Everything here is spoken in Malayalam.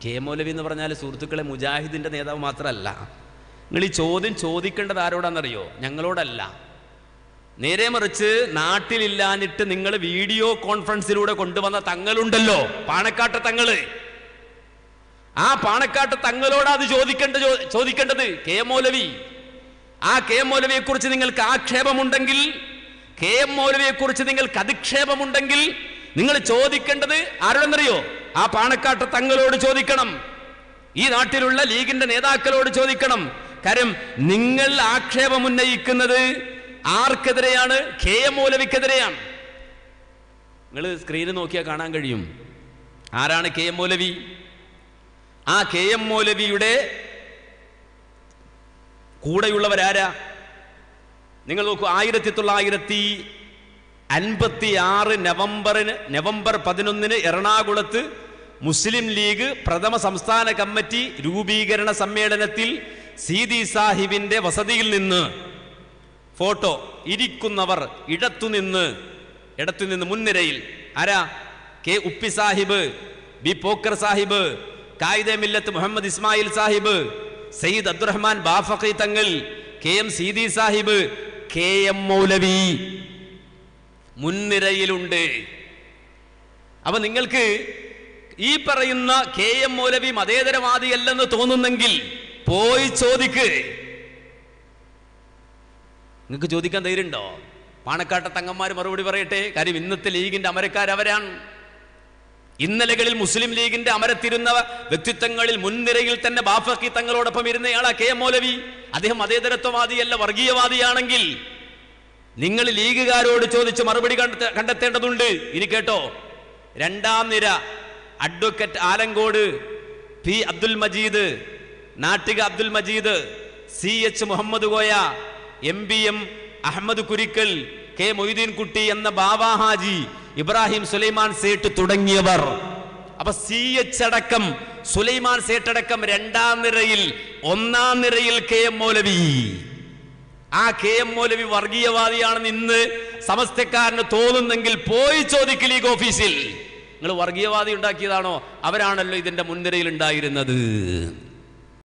കെ മൗലവി എന്ന് പറഞ്ഞാൽ സുഹൃത്തുക്കളെ മുജാഹിദിൻ്റെ നേതാവ് മാത്രമല്ല. നിങ്ങൾ ഈ ചോദ്യം ചോദിക്കേണ്ടത് ആരോടാണെന്നറിയോ? ഞങ്ങളോടല്ല. നേരെ മറിച്ച് നാട്ടിലില്ലാഞ്ഞിട്ട് നിങ്ങൾ വീഡിയോ കോൺഫറൻസിലൂടെ കൊണ്ടുവന്ന തങ്ങളുണ്ടല്ലോ, പാണക്കാട്ടെ തങ്ങള്. ആ പാണക്കാട്ടെ തങ്ങളോടാ അത് ചോദിക്കേണ്ടത്. കെ മൗലവി, ആ കെ മൗലവിയെ കുറിച്ച് നിങ്ങൾക്ക് ആക്ഷേപമുണ്ടെങ്കിൽ, കെ എം മൗലവിയെ കുറിച്ച് നിങ്ങൾക്ക് അധിക്ഷേപമുണ്ടെങ്കിൽ നിങ്ങൾ ചോദിക്കേണ്ടത് ആരോടെന്നറിയോ? ആ പാണക്കാട്ടെ തങ്ങളോട് ചോദിക്കണം. ഈ നാട്ടിലുള്ള ലീഗിന്റെ നേതാക്കളോട് ചോദിക്കണം. കാര്യം നിങ്ങൾ ആക്ഷേപമുന്നയിക്കുന്നത് ആർക്കെതിരെയാണ്? K M മൗലവിക്കെതിരെയാണ്. നിങ്ങൾ സ്ക്രീനിൽ നോക്കിയാൽ കാണാൻ കഴിയും ആരാണ് കെ എം മൗലവി. ആ കെ എം മൗലവിയുടെ കൂടെയുള്ളവരാരാ? നിങ്ങൾ നോക്കൂ. 1956 നവംബർ 11 എറണാകുളത്ത് മുസ്ലിം ലീഗ് പ്രഥമ സംസ്ഥാന കമ്മിറ്റി രൂപീകരണ സമ്മേളനത്തിൽ സീതി സാഹിബിന്റെ വസതിയിൽ നിന്ന് ഫോട്ടോ. ഇരിക്കുന്നവർ ഇടത്തുനിന്ന് മുൻനിരയിൽ ആരാ? K Uppi Sahib, B Pokker Sahib, Quaide Millath Muhammad Ismail Sahib, Sayyid Abdurahman Bafaqi Thangal, K M Seethi Sahib, K M Moulavi മുൻനിരയിലുണ്ട്. അപ്പൊ നിങ്ങൾക്ക് ഈ പറയുന്ന കെ എം മൗലവി മതേതരവാദിയല്ലെന്ന് തോന്നുന്നെങ്കിൽ പോയി ചോദിക്ക്. നിങ്ങൾക്ക് ചോദിക്കാൻ ധൈര്യമുണ്ടോ? പാണക്കാട്ടെ തങ്ങന്മാർ മറുപടി പറയട്ടെ. കാര്യം ഇന്നത്തെ ലീഗിന്റെ അമരക്കാരവരാണ്. ഇന്നലകളിൽ മുസ്ലിം ലീഗിന്റെ അമരത്തിരുന്ന വ്യക്തിത്വങ്ങളിൽ മുൻനിരയിൽ തന്നെ ബാഫഖി തങ്ങളോടൊപ്പം ഇരുന്നയാളാ കെ എം മൗലവി. അദ്ദേഹം മതേതരത്വവാദിയല്ല, വർഗീയവാദിയാണെങ്കിൽ നിങ്ങൾ ലീഗുകാരോട് ചോദിച്ച് മറുപടി കണ്ടെത്തേണ്ടതുണ്ട്. ഇനി കേട്ടോ. 2ാം നിര advocate Alangode P Abdul Majeed, Nattika Abdul Majeed, CH Muhammad Koya, MBM Ahammed Kurikkal, K Moideen Kutty എന്ന ബാബാ ഹാജി, ഇബ്രാഹിം സുലൈമാൻ സേട്ട് തുടങ്ങിയവർ. അപ്പൊ CH അടക്കം സുലൈമാൻ സേട്ട് അടക്കം 2ാം നിരയിൽ, 1ാം നിരയിൽ കെ എം മൗലവി. ആ കെ എം മൗലവി വർഗീയവാദിയാണെന്ന് ഇന്ന് സമസ്തക്കാരന് തോന്നുന്നെങ്കിൽ പോയി ചോദിക്ക് ലീഗ് ഓഫീസിൽ. നിങ്ങൾ വർഗീയവാദി ഉണ്ടാക്കിയതാണോ? അവരാണല്ലോ ഇതിന്റെ മുൻനിരയിൽ ഉണ്ടായിരുന്നത്.